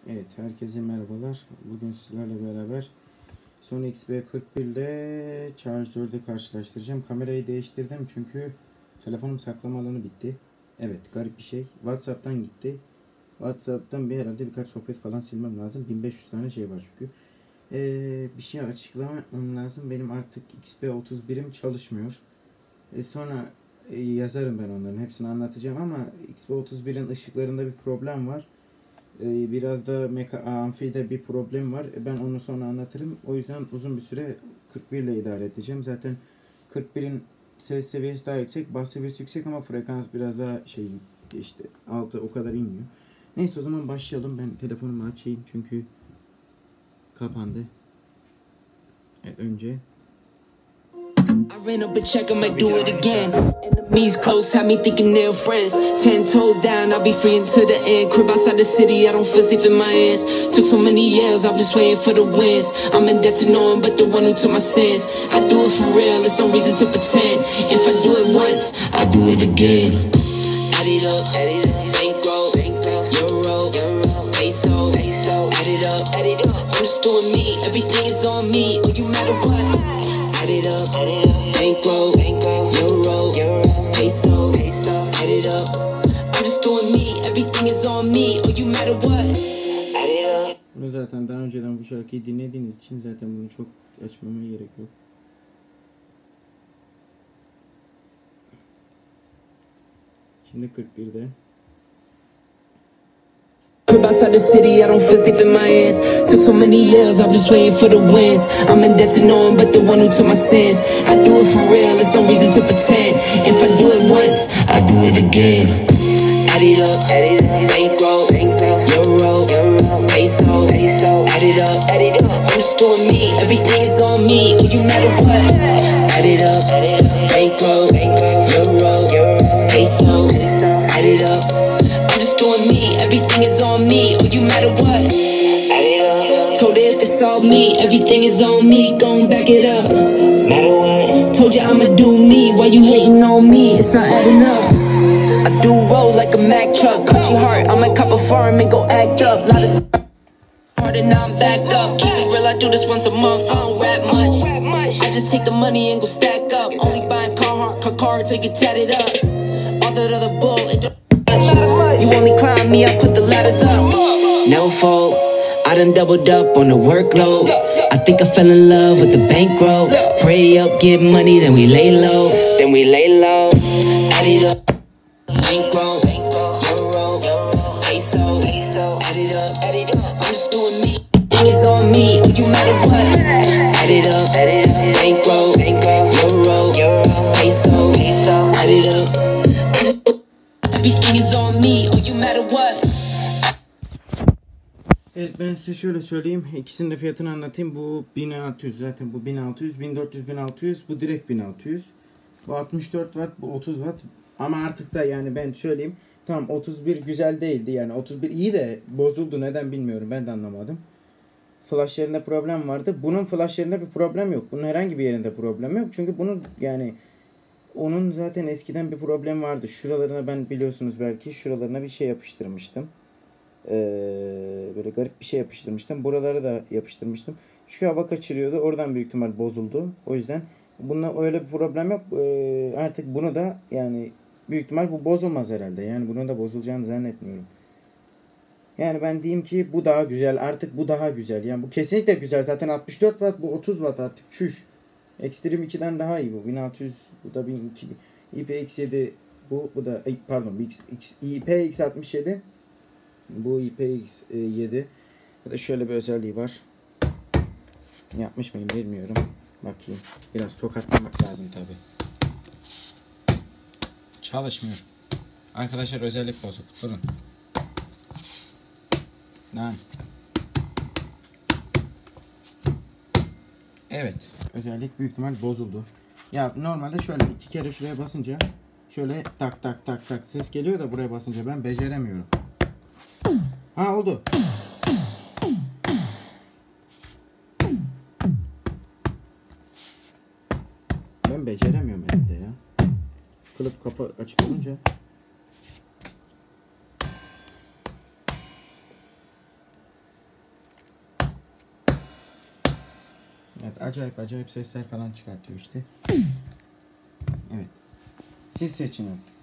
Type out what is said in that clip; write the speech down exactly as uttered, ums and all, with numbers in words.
Evet, herkese merhabalar. Bugün sizlerle beraber Sony X B kırk bir ile Charge dördü karşılaştıracağım. Kamerayı değiştirdim çünkü telefonum saklama alanı bitti. Evet, garip bir şey. WhatsApp'tan gitti. WhatsApp'tan bir herhalde birkaç sohbet falan silmem lazım. bin beş yüz tane şey var çünkü. Ee, bir şey açıklamam lazım. Benim artık X B otuz birim çalışmıyor. Ee, sonra e, yazarım ben onların hepsini anlatacağım ama X B otuz birin ışıklarında bir problem var. Biraz da meka amfide bir problem var. Ben onu sonra anlatırım. O yüzden uzun bir süre kırk bir ile idare edeceğim. Zaten kırk birin ses seviyesi daha yüksek. Bas seviyesi yüksek ama frekans biraz daha şey işte altı o kadar inmiyor. Neyse o zaman başlayalım. Ben telefonumu açayım çünkü kapandı. Evet, önce I ran up a check, I might do it again. Enemies close, had me thinking they're friends. Ten toes down, I'll be free until the end. Crib outside the city, I don't feel safe in my hands. Took so many years, I'm just waiting for the wins. I'm in debt to no one but the one who took my sins. I do it for real, there's no reason to pretend. If I do it once, I do it again. Add it up, add it up, bankroll, euro, peso, add it up, add it up. I'm just doing me, everything is on me. Oh, you matter what? Add it up, add it up, bankroll, euro, peso, add it up. I'm just doing me, everything is on me. Oh, you matter what? Add it up. bunu zaten daha önceden bu şarkıyı dinlediğiniz için zaten bunu çok açmama gerek yok. Şimdi kırk birde. Crib outside the city, I don't feel deep in my hands. Took so many years, I'm just waiting for the wins. I'm in debt to no one but the one who took my sins. I do it for real, there's no reason to pretend. If I do it once, I do it again. Add it up, add it up, bankroll, euro, peso, add it up, add it up. I'm just doing me, everything is on me. Oh, you matter what? Add it up, add it up, bankroll, euro, peso, add it up. I'm just doing me, everything is on me. Oh, you matter what? Add it up. Told her if it's all me, everything is on me. Gon' back it up. Matter what? Told you I'ma do me. Why you hating on me? It's not adding up. I do roll like a Mack truck. Country heart, I might cop a farm and go act up. Lot of hard and now I'm back up. Keep it real, I do this once a month. I don't rap much. I just take the money and go stack up. Only buying Carhartt, car cards to get tatted up. All that other bull, it don't. You only climb me, I put the ladders up. No fault, I done doubled up on the workload. I think I fell in love with the bankroll. Pray up, get money, then we lay low. Then we lay low. Add it up. Bankroll, euro, peso, add it up, add it up. I'm just doing me, it's on me. Oh, you matter what? Add it up, add it up. Bankroll, euro, peso, add it up. Everything is on me. Oh, you matter what? Evet, ben size şöyle söyleyeyim. İkisinin de fiyatını anlatayım. Bu bin altı yüz, zaten bu bin altı yüz, bin dört yüz, bin altı yüz. Bu direkt bin altı yüz. Bu altmış dört watt, bu otuz watt. Ama artık da yani ben söyleyeyim. Tamam, otuz bir güzel değildi. Yani otuz bir iyi de bozuldu. Neden bilmiyorum. Ben de anlamadım. Flashlarında problem vardı. Bunun flashlarında bir problem yok. Bunun herhangi bir yerinde problem yok. Çünkü bunun yani onun zaten eskiden bir problem vardı. Şuralarına ben biliyorsunuz belki şuralarına bir şey yapıştırmıştım. Ee, böyle garip bir şey yapıştırmıştım. Buralara da yapıştırmıştım. Çünkü hava kaçırıyordu. Oradan büyük ihtimal bozuldu. O yüzden bununla öyle bir problem yok. Ee, artık bunu da yani büyük ihtimal bu bozulmaz herhalde. Yani bunun da bozulacağını zannetmiyorum. Yani ben diyeyim ki bu daha güzel. Artık bu daha güzel. Yani bu kesinlikle güzel. Zaten altmış dört watt, bu otuz watt artık. Çüş. Extreme ikiden daha iyi bu. bin altı yüz, bu da bin iki yüz. I P X yedi bu. Bu da pardon X, X, I P X altmış yedi. Bu I P X yedi. Ya da şöyle bir özelliği var. Yapmış mıyım bilmiyorum. Bakayım. Biraz tokatlamak lazım tabi. Çalışmıyor. Arkadaşlar özellik bozuk. Durun. Lan. Evet. Özellik büyük ihtimal bozuldu. Ya normalde şöyle iki kere şuraya basınca şöyle tak tak tak tak ses geliyor da buraya basınca ben beceremiyorum. Ha, oldu. Ben beceremiyorum herhalde ya. Kılıf kapı açık olunca. Evet, acayip acayip sesler falan çıkartıyor işte. Evet. Siz seçin artık.